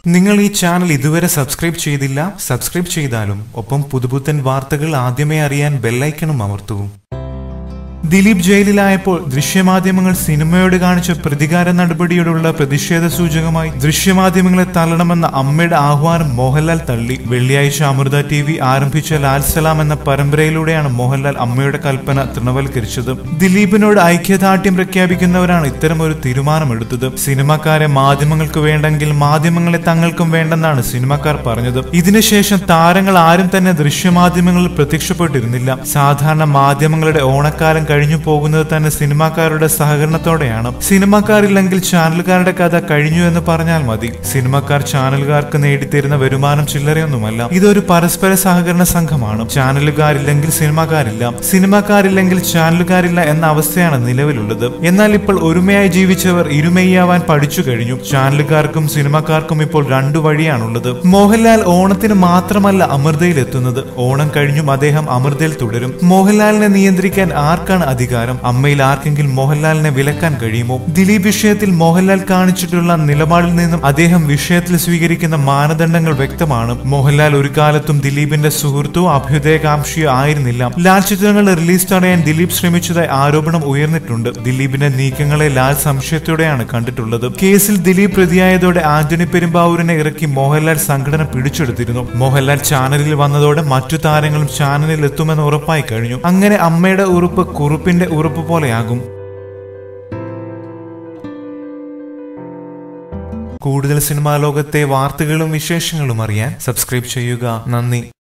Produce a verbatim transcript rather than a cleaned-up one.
നിങ്ങൾ ഈ ചാനൽ ഇതുവരെ സബ്സ്ക്രൈബ് ചെയ്തില്ല, സബ്സ്ക്രൈബ് ചെയ്താലും ഒപ്പം പുതുപുത്തൻ വാർത്തകൾ ആദ്യമേ അറിയാൻ ബെല്ലൈക്കണും അമർത്തൂ. ദിലീപ് ജയിലിലായപ്പോൾ ദൃശ്യമാധ്യമങ്ങൾ സിനിമയോട് കാണിച്ച പ്രതികാര നടപടിയോടുള്ള പ്രതിഷേധ സൂചകമായി ദൃശ്യമാധ്യമങ്ങളെ തള്ളണമെന്ന അമ്മയുടെ ആഹ്വാനം മോഹൻലാൽ തള്ളി. വെള്ളിയാഴ്ച അമൃത ടി വി ആരംഭിച്ച ലാൽ സലാം എന്ന പരമ്പരയിലൂടെയാണ് മോഹൻലാൽ അമ്മയുടെ കൽപ്പന തൃണവൽക്കരിച്ചത്. ദിലീപിനോട് ഐക്യദാർഢ്യം പ്രഖ്യാപിക്കുന്നവരാണ് ഇത്തരമൊരു തീരുമാനമെടുത്തത്. സിനിമക്കാരെ മാധ്യമങ്ങൾക്ക് വേണ്ടെങ്കിൽ മാധ്യമങ്ങളെ തങ്ങൾക്കും വേണ്ടെന്നാണ് സിനിമക്കാർ പറഞ്ഞത്. ഇതിനുശേഷം താരങ്ങൾ ആരും തന്നെ ദൃശ്യമാധ്യമങ്ങളിൽ പ്രത്യക്ഷപ്പെട്ടിരുന്നില്ല. സാധാരണ മാധ്യമങ്ങളുടെ ഓണക്കാലം കഴിഞ്ഞു പോകുന്നത് തന്നെ സിനിമാക്കാരുടെ സഹകരണത്തോടെയാണ്. സിനിമക്കാരില്ലെങ്കിൽ ചാനലുകാരുടെ കഥ കഴിഞ്ഞു എന്ന് പറഞ്ഞാൽ മതി. സിനിമക്കാർ ചാനലുകാർക്ക് നേടിത്തരുന്ന വരുമാനം ചില്ലറയൊന്നുമല്ല. ഇതൊരു പരസ്പര സഹകരണ സംഘമാണ്. ചാനലുകാരില്ലെങ്കിൽ സിനിമക്കാരില്ല, സിനിമക്കാരില്ലെങ്കിൽ ചാനലുകാരില്ല എന്ന അവസ്ഥയാണ് നിലവിലുള്ളത്. എന്നാൽ ഇപ്പോൾ ഒരുമയായി ജീവിച്ചവർ ഇരുമയാവാൻ പഠിച്ചു കഴിഞ്ഞു. ചാനലുകാർക്കും സിനിമക്കാർക്കും ഇപ്പോൾ രണ്ടു വഴിയാണുള്ളത്. മോഹൻലാൽ ഓണത്തിന് മാത്രമല്ല അമൃതയിൽ എത്തുന്നത്. ഓണം കഴിഞ്ഞും അദ്ദേഹം അമൃതയിൽ തുടരും. മോഹൻലാലിനെ നിയന്ത്രിക്കാൻ ആർക്കാണ് അധികാരം? അമ്മയിൽ ആർക്കെങ്കിലും മോഹൻലാലിനെ വിലക്കാൻ കഴിയുമോ? ദിലീപ് വിഷയത്തിൽ മോഹൻലാൽ കാണിച്ചിട്ടുള്ള നിലപാടിൽ നിന്നും അദ്ദേഹം വിഷയത്തിൽ സ്വീകരിക്കുന്ന മാനദണ്ഡങ്ങൾ വ്യക്തമാണ്. മോഹൻലാൽ ഒരു കാലത്തും ദിലീപിന്റെ സുഹൃത്തോ അഭ്യുദയകാംക്ഷിയോ ആയിരുന്നില്ല. ലാൽ ചിത്രങ്ങൾ റിലീസ് തടയാൻ ദിലീപ് ശ്രമിച്ചതായി ആരോപണം ഉയർന്നിട്ടുണ്ട്. ദിലീപിന്റെ നീക്കങ്ങളെ ലാൽ സംശയത്തോടെയാണ് കണ്ടിട്ടുള്ളത്. കേസിൽ ദിലീപ് പ്രതിയായതോടെ ആന്റണി പെരുമ്പാവൂരിനെ ഇറക്കി മോഹൻലാൽ സംഘടന പിടിച്ചെടുത്തിരുന്നു. മോഹൻലാൽ ചാനലിൽ വന്നതോടെ മറ്റു താരങ്ങളും ചാനലിൽ എത്തുമെന്ന് ഉറപ്പായി കഴിഞ്ഞു. അങ്ങനെ അമ്മയുടെ ഉറപ്പ് കുറുപ്പിന്റെ ഉറപ്പ് പോലെയാകും. കൂടുതൽ സിനിമാ ലോകത്തെ വാർത്തകളും വിശേഷങ്ങളും അറിയാൻ സബ്സ്ക്രൈബ് ചെയ്യുക. നന്ദി.